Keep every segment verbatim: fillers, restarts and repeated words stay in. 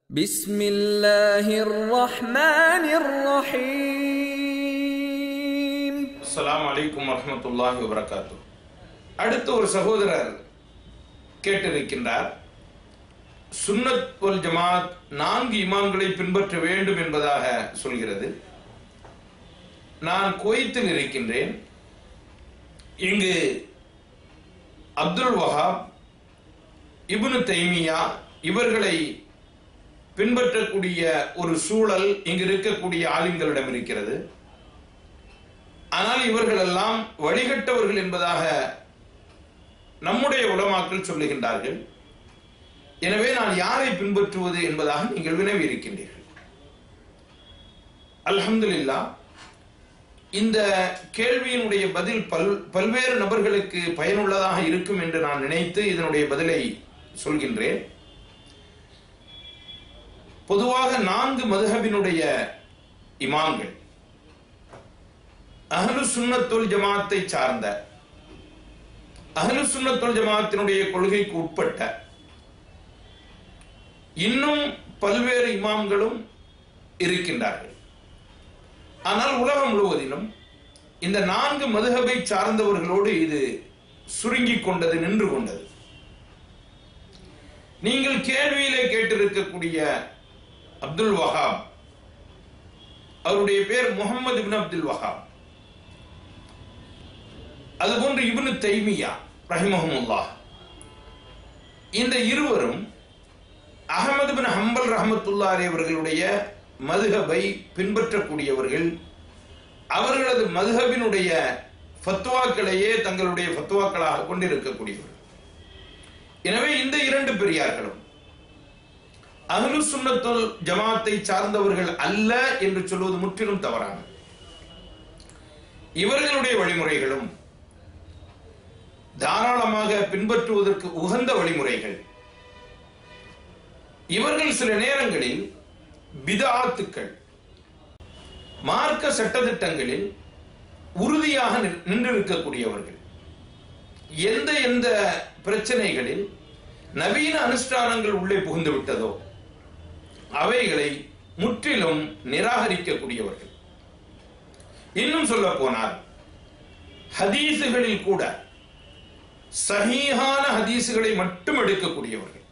بسم الله الرحمن الرحيم. السلام عليكم ورحمة الله وبركاته. அடுத்த ஒரு சகோதரர் கேட்டிருக்கின்றார், சுன்னத் வல் ஜமாத் நான்கு இமாம்களை பின்பற்ற வேண்டும் என்பதாக சொல்கிறது. நான் குவைத்தில் இருக்கின்றேன். இங்கு அப்துல் வஹாப், இப்னு தைமியா இவர்களை பின்பற்றக்கூடிய ஒரு சூழல் இங்கு இருக்கக்கூடிய ஆலிம்களிடம் இருக்கிறது. ஆனால் இவர்கள் எல்லாம் வழிகட்டவர்கள் என்பதாக நம்முடைய உலமாக்கள் சொல்லுகின்றார்கள். எனவே நான் யாரை பின்பற்றுவது என்பதாக நீங்கள் வினவி இருக்கின்றீர்கள். அல்ஹம்துலில்லாஹ், இந்த கேள்வியினுடைய பதில் பல் பல்வேறு நபர்களுக்கு பயனுள்ளதாக இருக்கும் என்று நான் நினைத்து இதனுடைய பதிலை சொல்கின்றேன். பொதுவாக நான்கு மதுஹபினுடைய இமாம்கள் அஹ்லு சுன்னத் வல் ஜமாத்தை சார்ந்த, அஹ்லு சுன்னத் வல் ஜமாத்தினுடைய கொள்கைக்கு உட்பட்ட இன்னும் பல்வேறு இமாம்களும் இருக்கின்றார்கள். ஆனால் உலகம் முழுவதிலும் இந்த நான்கு மதுஹபை சார்ந்தவர்களோடு இது சுருங்கிக் கொண்டது, நின்று கொண்டது. நீங்கள் கேள்வியிலே கேட்டிருக்கக்கூடிய அப்துல் வஹாப், அவருடைய பேர் முஹம்மது இப்னு அப்துல் வஹாப், அதுபோன்று இப்னு தைமியா ரஹிமஹுல்லாஹ், இந்த இருவரும் அஹ்மது பின் ஹம்பல் ரஹ்மத்துல்லாஹி அவர்களுடைய மதுஹபை பின்பற்றக்கூடியவர்கள். அவர்களது மதுஹபினுடைய ஃபத்வாக்களையே தங்களுடைய ஃபத்வாக்களாக கொண்டிருக்கக்கூடியவர்கள். எனவே இந்த இரண்டு பெரியார்களும் அஹ்லு சுன்னத் வல் ஜமாத்தை சார்ந்தவர்கள் அல்ல என்று சொல்வது முற்றிலும் தவறானது. இவர்களுடைய வழிமுறைகளும் தாராளமாக பின்பற்றுவதற்கு உகந்த வழிமுறைகள். இவர்கள் சில நேரங்களில் பிதஆத்துக்கள், மார்க்க சட்டதிட்டங்களில் உறுதியாக நின்றிருக்கக்கூடியவர்கள். எந்த எந்த பிரச்சனைகளில் நவீன அனுஷ்டானங்கள் உள்ளே புகுந்து விட்டதோ அவைகளை முற்றிலும் நிராகரிக்கக்கூடியவர்கள். இன்னும் சொல்ல போனால் ஹதீசுகளில் கூட சஹீஹான ஹதீசுகளை மட்டும் எடுக்கக்கூடியவர்கள்.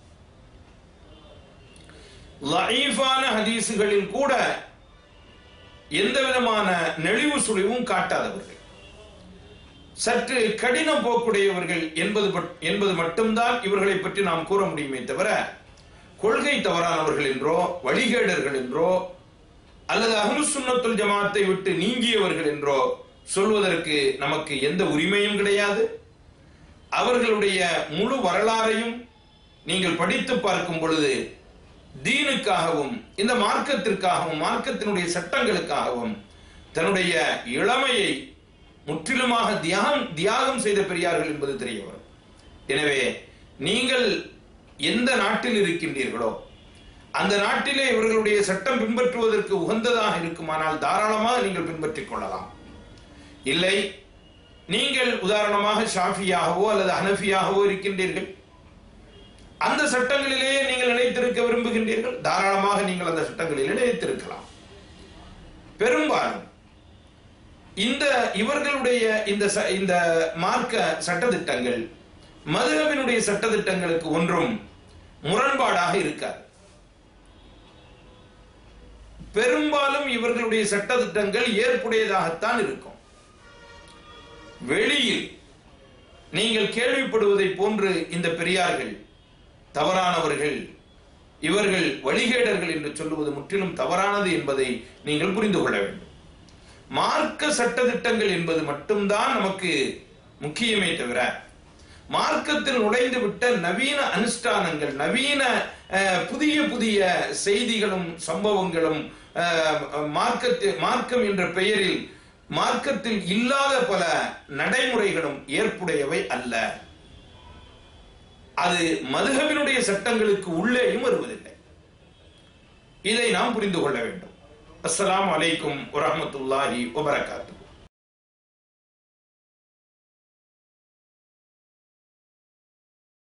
லஈஃபான ஹதீசுகளில் கூட எந்த விதமான நெளிவு சுழிவும் காட்டாதவர்கள், சற்று கடின போக்குடையவர்கள் என்பது என்பது மட்டும்தான் இவர்களை பற்றி நாம் கூற முடியுமே தவிர, கொள்கை தவறானவர்கள் என்றோ வழிகேடர்கள் என்றோ அல்லது அஹ்லு சுன்னத் வல் ஜமாத்தை விட்டு நீங்கியவர்கள் என்றோ சொல்வதற்கு நமக்கு எந்த உரிமையும் கிடையாது. அவர்களுடைய முழு வரலாறையும் நீங்கள் படித்து பார்க்கும் பொழுது தீனுக்காகவும் இந்த மார்க்கத்திற்காகவும் மார்க்கத்தினுடைய சட்டங்களுக்காகவும் தன்னுடைய இளமையை முற்றிலுமாக தியாகம் தியாகம் செய்த பெரியார்கள் என்பது தெரிய வரும். எனவே நீங்கள் எந்த நாட்டில் இருக்கின்றீர்களோ அந்த நாட்டிலே இவர்களுடைய சட்டம் பின்பற்றுவதற்கு உகந்ததாக இருக்குமானால் தாராளமாக நீங்கள் பின்பற்றிக் கொள்ளலாம். இல்லை, நீங்கள் உதாரணமாக ஷாஃபியாகவோ அல்லது ஹனஃபியாகவோ இருக்கின்றீர்கள், அந்த சட்டங்களிலேயே நீங்கள் நிலைத்திருக்க விரும்புகின்றீர்கள், தாராளமாக நீங்கள் அந்த சட்டங்களிலே நிலைத்திருக்கலாம். பெரும்பாலும் இந்த இவர்களுடைய இந்த இந்த மார்க்க சட்டதிட்டங்கள் மதுஹபினுடைய சட்டதிட்டங்களுக்கு ஒன்றும் முரண்பாடாக இருக்காது. பெரும்பாலும் இவர்களுடைய சட்டதிட்டங்கள் ஏற்புடையதாகத்தான் இருக்கும். வெளியில் நீங்கள் கேள்விப்படுவதை போன்று இந்த பெரியார்கள் தவறானவர்கள், இவர்கள் வழிகேடர்கள் என்று சொல்லுவது முற்றிலும் தவறானது என்பதை நீங்கள் புரிந்து கொள்ள வேண்டும். மார்க்க சட்டதிட்டங்கள் என்பது மட்டும்தான் நமக்கு முக்கியமே தவிர, மார்க்கத்தில் நுழைந்து விட்ட நவீன அனுஷ்டானங்கள், நவீன புதிய புதிய செய்திகளும் சம்பவங்களும் மார்க்கத்தில் மார்க்கம் என்ற பெயரில் மார்க்கத்தில் இல்லாத பல நடைமுறைகளும் ஏற்புடையவை அல்ல. அது மதுஹபினுடைய சட்டங்களுக்கு உள்ளேயும் வருவதில்லை. இதை நாம் புரிந்து கொள்ள வேண்டும். அஸ்ஸலாமு அலைக்கும் வரஹ்மத்துல்லாஹி வபரகாத்துஹு.